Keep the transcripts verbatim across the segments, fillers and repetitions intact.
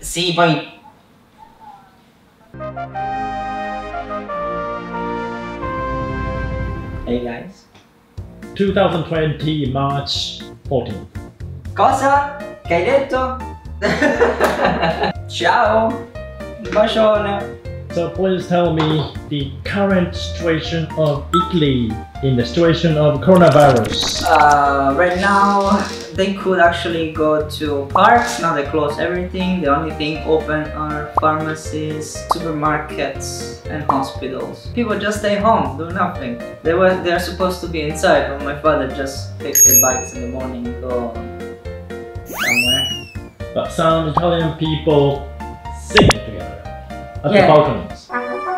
Sì, poi... Hey guys. twenty twenty March fourteenth. Cosa? Che hai detto? Ciao! Un bacione! So please tell me the current situation of Italy in the situation of coronavirus. Uh, right now, they could actually go to parks. Now they close everything. The only thing open are pharmacies, supermarkets, and hospitals. People just stay home, do nothing. They were they are supposed to be inside, but my father just takes the bikes in the morning and go somewhere. But some Italian people sing together at Yeah. the balconies.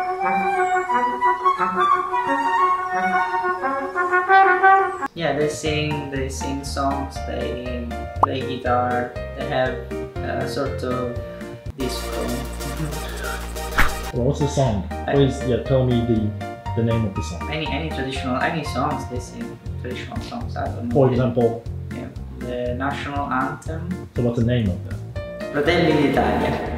Yeah, they sing, they sing songs, they play guitar, they have a sort of disco. Well, what's the song? Please yeah, tell me the, the name of the song. Any any traditional, any songs, they sing traditional songs, I don't know. For example, Yeah, the national anthem. so what's the name of that? Fratelli d'Italia.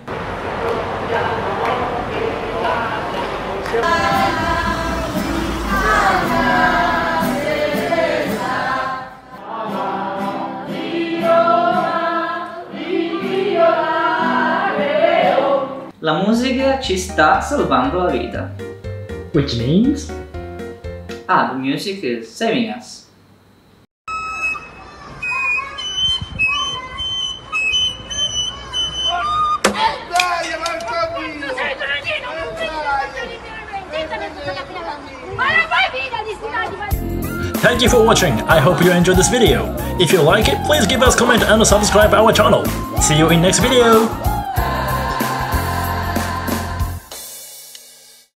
La musica ci sta salvando la vita. Which means? Ah, the music is saving us. Thank you for watching. I hope you enjoyed this video. If you like it, please give us a comment and subscribe our channel. See you in next video.